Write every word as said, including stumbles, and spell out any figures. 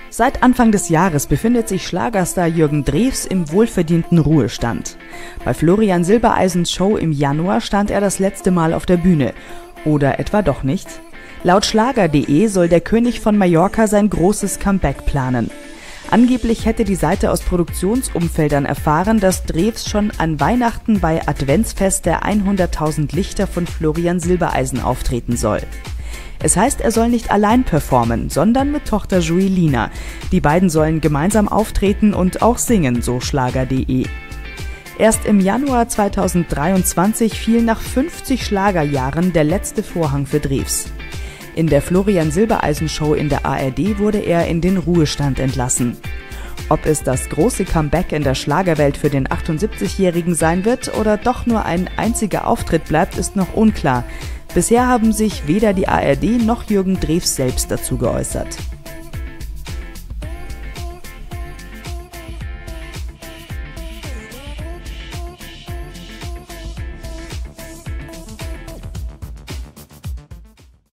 Seit Anfang des Jahres befindet sich Schlagerstar Jürgen Drews im wohlverdienten Ruhestand. Bei Florian Silbereisens Show im Januar stand er das letzte Mal auf der Bühne. Oder etwa doch nicht? Laut Schlager punkt de soll der König von Mallorca sein großes Comeback planen. Angeblich hätte die Seite aus Produktionsumfeldern erfahren, dass Drews schon an Weihnachten bei Adventsfest der hunderttausend Lichter von Florian Silbereisen auftreten soll. Es heißt, er soll nicht allein performen, sondern mit Tochter Joelina. Die beiden sollen gemeinsam auftreten und auch singen, so Schlager punkt de. Erst im Januar zweitausenddreiundzwanzig fiel nach fünfzig Schlagerjahren der letzte Vorhang für Drews. In der Florian Silbereisen Show in der A R D wurde er in den Ruhestand entlassen. Ob es das große Comeback in der Schlagerwelt für den achtundsiebzigjährigen sein wird oder doch nur ein einziger Auftritt bleibt, ist noch unklar. Bisher haben sich weder die A R D noch Jürgen Drews selbst dazu geäußert.